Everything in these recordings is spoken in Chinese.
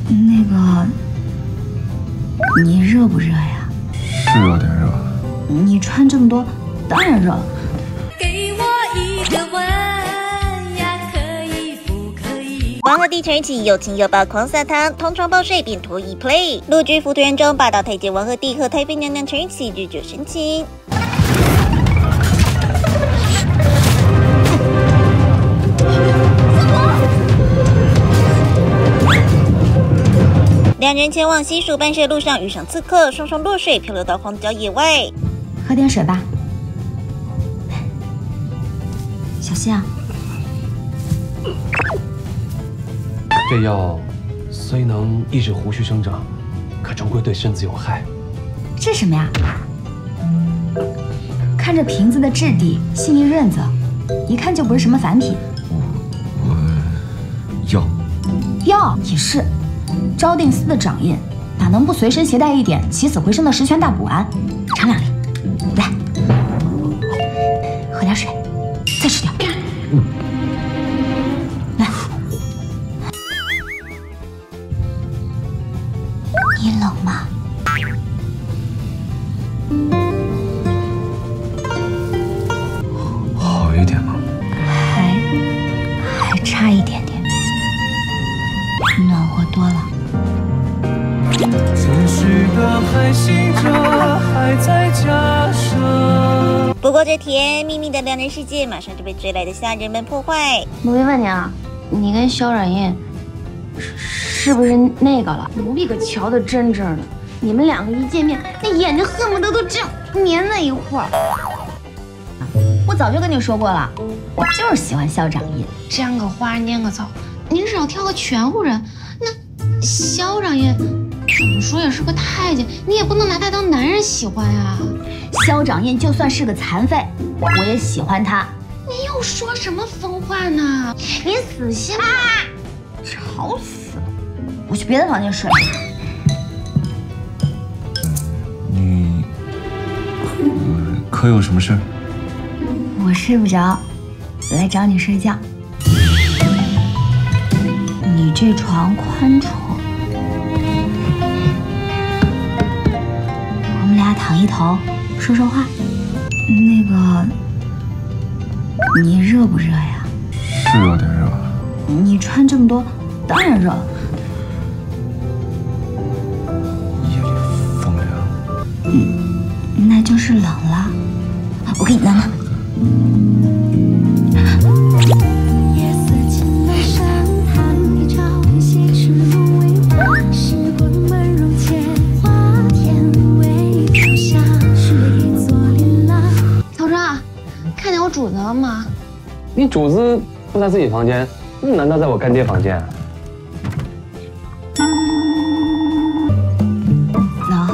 那个，你热不热呀？ 是有点热。 你穿这么多，当然热了。 给我一个吻呀，可以不可以？ 王鹤棣成人起又亲又抱狂撒糖，同床抱睡便脱衣 play。陆剧《福团》中，霸道太监王鹤棣和太妃娘娘成人起日久生情。 两人前往西蜀办事的路上遇上刺客，双双落水，漂流到荒郊野外。 喝点水吧，小心啊！ 这药虽能抑制胡须生长，可终归对身子有害。 这什么呀？看着瓶子的质地，细腻润泽，一看就不是什么凡品。药也是。 昭定司的掌印，哪能不随身携带一点起死回生的十全大补丸？尝2粒，来，喝点水，再吃点。来，你冷吗？ 好一点吗？ 还差一点点，暖和多了。 只是个海行者还在假设。 不过这甜蜜蜜的两人世界，马上就被追来的下人们破坏。 奴婢问你啊，你跟萧冉印是不是那个了？奴婢可瞧得真真的，你们两个一见面，那眼睛恨不得都这样粘在一块儿。 我早就跟你说过了，我就是喜欢萧掌印。 沾个花拈个草，您至少挑个全乎人。那萧掌印。 怎么说也是个太监，你也不能拿他当男人喜欢呀。 萧掌印就算是个残废，我也喜欢他。 你又说什么疯话呢？你死心吧！ 吵死了！我去别的房间睡。 你可有什么事？ 我睡不着，来找你睡觉。你这床宽敞。 我们俩躺一头，说说话。那个，你热不热呀？ 是有点热。 你穿这么多，当然热了。 夜里风凉。 那就是冷了。我给你拿拿。 主子了吗？ 你主子不在自己房间，难道在我干爹房间？ 走。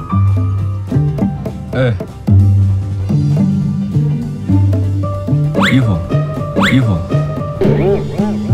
哎，衣服。